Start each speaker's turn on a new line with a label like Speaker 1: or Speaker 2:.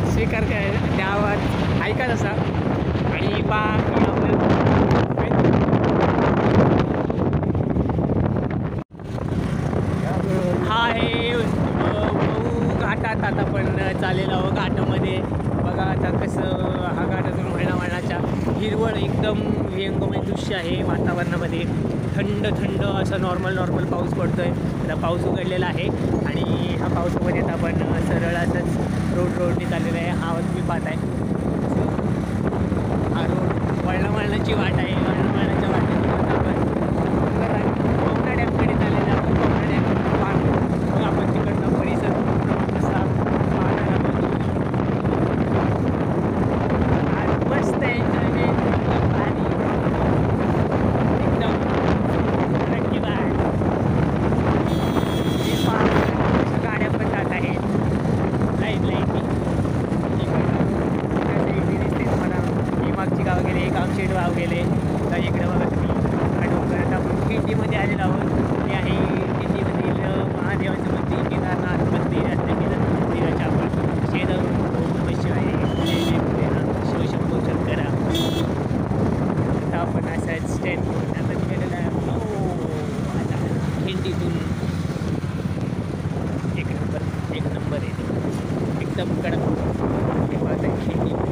Speaker 1: स्वीकार द्यावा ऐका तसा आणि हा आहे घाटात आता पण चालेला हो घाटामध्ये बघा आता कसं हा घाट अजून वळणावळणाच्या हिरवळ एकदम विहंगमय दृश्य आहे वातावरणामध्ये थंड थंड असं नॉर्मल पाऊस पडतोय आता पाऊस उघडलेला आहे आणि हा पावसामध्ये आता आपण सरळ असंच रोडने चाललेला आहे हा तुम्ही पाहताय हा रोड वळणावळणाची वाट आहे वळणावळणाच्या वाटेतून आता आपण पवना डॅमकडे चाललेला आहोत पवना डॅम मग आपण तिकडनं परिसर असा पाहणारा आज मस्त एन्जॉयमेंट आणि एकदम नक्की बाय गाड्या पण जात आहेत लाईन दिसते तुम्हाला ही मागची गाव गेले गावशेठ गाव गेले तर इकडे बघा तुम्ही डोंगरात आपण खिंडीमध्ये आलेलो आहोत हे आहे खिंडीमधील महादेवाचं मंदिर केदारनाथ मंदिर रत्नागिरी मंदिराच्या आपण शेजारून ओम नमः शिवाय जय जय भोलेनाथ शिवशंभो शंकरा आता आपण असं स्टँड करून आता गेलेला आहे आता खिंडीतून एक नंबर येते एकदम कडक हे पाहता खिंडी